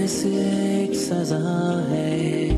कैसे एक सजा है।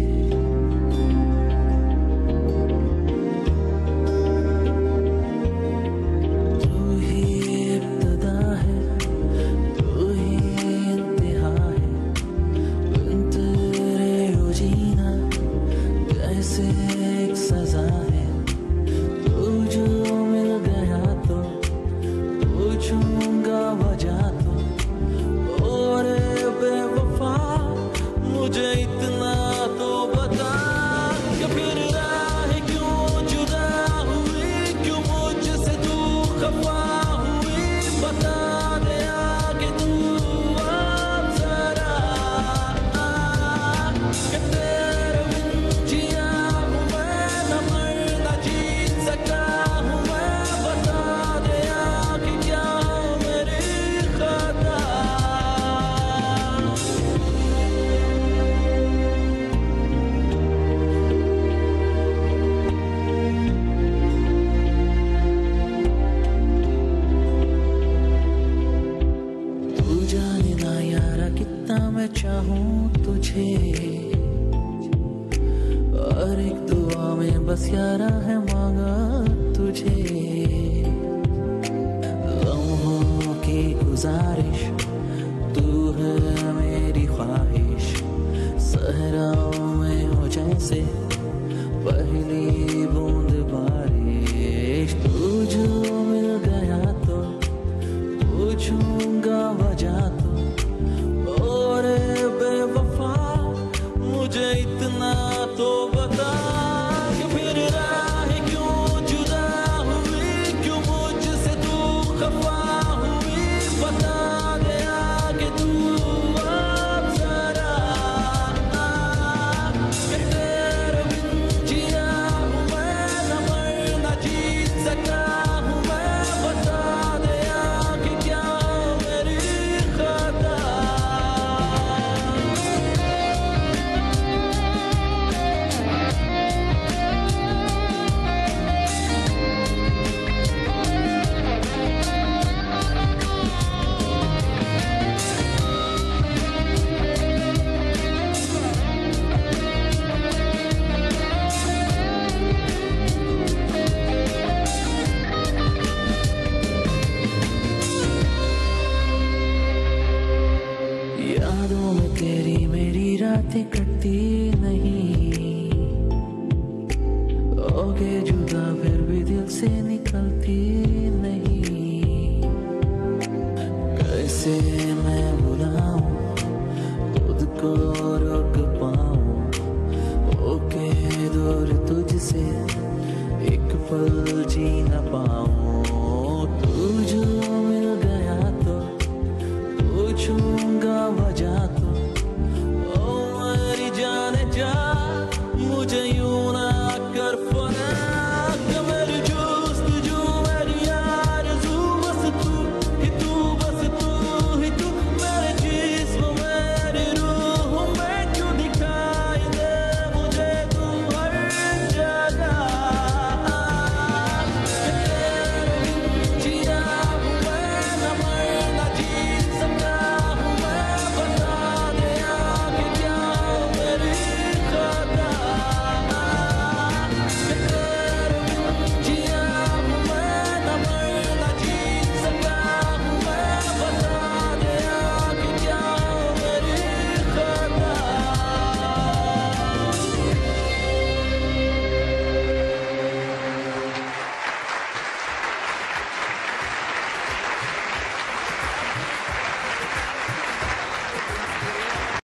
और एक दुआ में बस यारा है मांगा तुझे। लम्हों की गुजारिश तू है मेरी ख्वाहिश, सहराओं में हो जैसे पहली बूंद बारिश। तू जो मिल गया तो पूछूंगा वजह तो, और बेवफा मुझे इतना तो बता कि फिर राह क्यों जुदा हुई, क्यों मुझसे तू खफा हुई। बता दे आगे तू अब जरा कि तेरे बिन जिया हूँ मैं, न मर न जीत सका हूँ मैं। बता दे आगे क्या मेरी खता। यादों में तेरी मेरी रातें कटती नहीं, ओके जुदा फिर भी दिल से निकलती नहीं। कैसे मैं भुलाऊं खुद को रोक पाऊं, ओके दूर तुझसे एक पल जी न पाऊं। तू जो मिल गया तो पूछूंगा वजह तो,